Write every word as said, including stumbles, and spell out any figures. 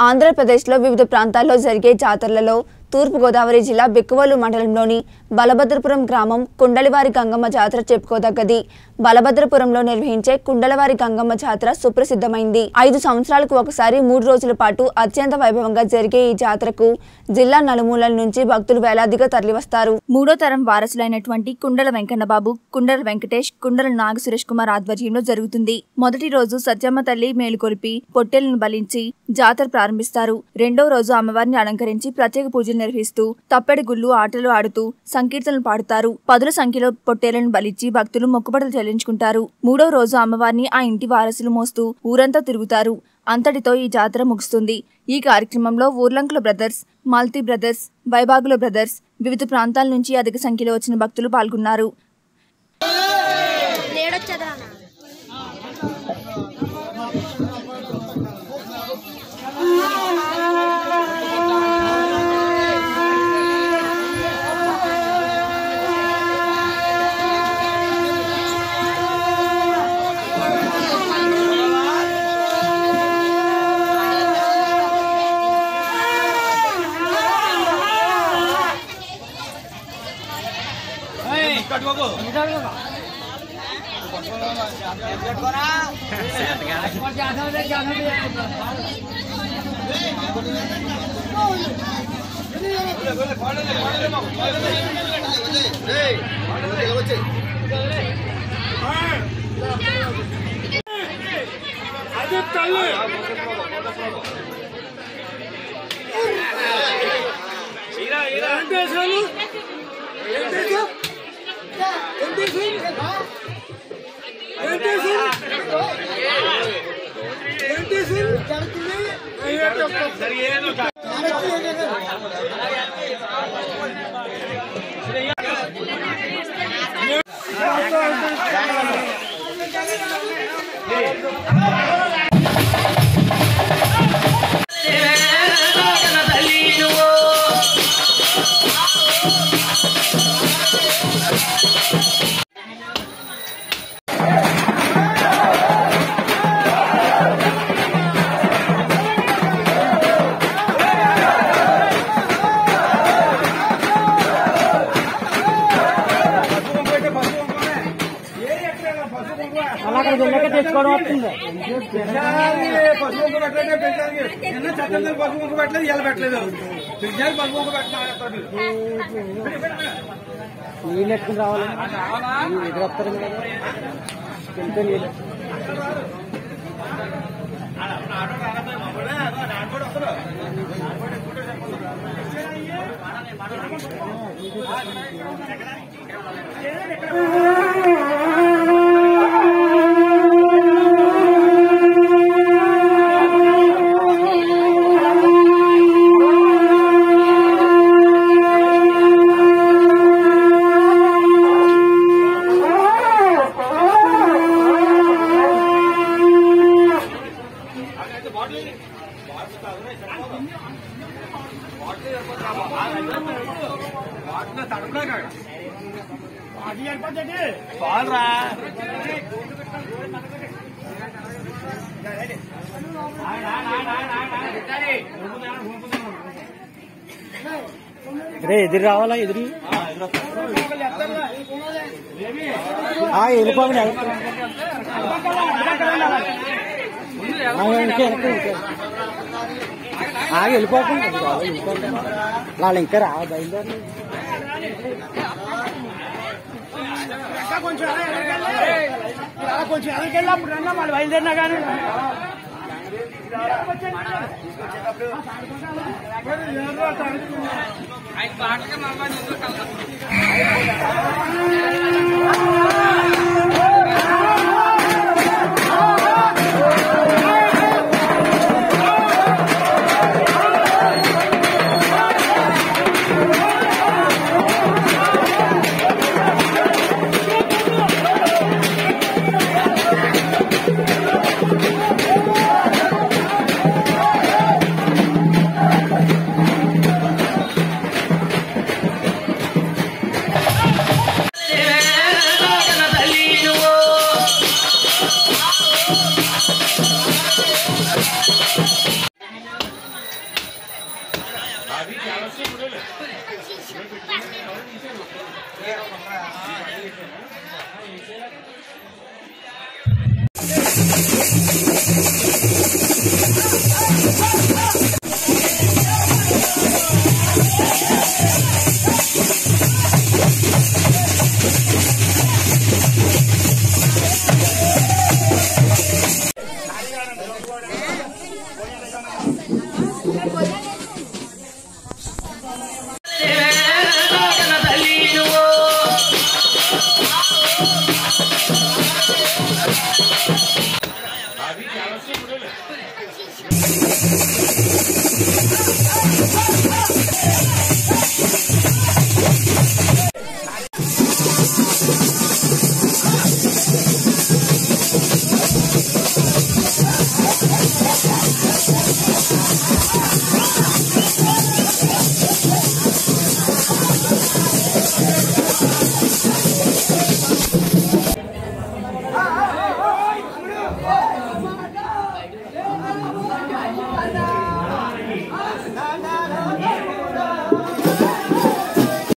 ఆంధ్ర ప్రదేశ్లో వివిధ ప్రాంతాల్లో జరిగే జాతరలలో తూర్పు గోదావరి జిల్లా బిక్కవోలు మండలంలోని బలభద్రపురం గ్రామం కుండలివారి గంగమ్మ జాతర చెప్పుకోదగ్గది. బలభద్రపురంలో నిర్వహించే కుండలవారి గంగమ్మ జాతర సుప్రసిద్ధమైంది. ఐదు సంవత్సరాలకు ఒకసారి మూడు రోజుల పాటు అత్యంత వైభవంగా జరిగే ఈ జాతరకు జిల్లా నలుమూలల నుంచి భక్తులు వేలాదిగా తరలివస్తారు. మూడో తరం వారసులైనటువంటి కుండల వెంకన్నబాబు, కుండల వెంకటేష్, కుండల నాగ సురేష్ కుమార్ ఆధ్వర్యంలో జరుగుతుంది. మొదటి రోజు సత్యమ్మ తల్లి మేలుకొలిపి పొట్టేలను బలించి జాతర ప్రారంభిస్తారు. రెండో రోజు అమ్మవారిని అలంకరించి ప్రత్యేక పూజలు నిర్వహిస్తూ తప్పెడి గుళ్ళు ఆటలు ఆడుతూ సంకీర్తనలు పాడుతారు. పదుల సంఖ్యలో పొట్టేలను బలిచ్చి భక్తులు మొక్కుబడులు చెల్లించుకుంటారు. మూడో రోజు అమ్మవారిని ఆ ఇంటి వారసులు మోస్తూ ఊరంతా తిరుగుతారు. అంతటితో ఈ జాతర ముగుస్తుంది. ఈ కార్యక్రమంలో Urlankula brothers, Malti brothers, Vaibhagula brothers, వివిధ ప్రాంతాల నుంచి అధిక సంఖ్యలో వచ్చిన భక్తులు పాల్గొన్నారు. నీళ్ళు ఎట్టుకుని రావాలి ఎదురు వస్తారు కదా నీళ్ళు ఎదురు రావాలా ఎదురు వెళ్ళిపోకండి ఆగి వెళ్ళిపోకండి వెళ్ళిపోకండి వాళ్ళు ఇంకా రా బయలుదేరి కొంచెం కొంచెం వెనకెళ్ళి అప్పుడు రన్నా వాళ్ళు బయలుదేరినా కానీ తల్లి Gracias.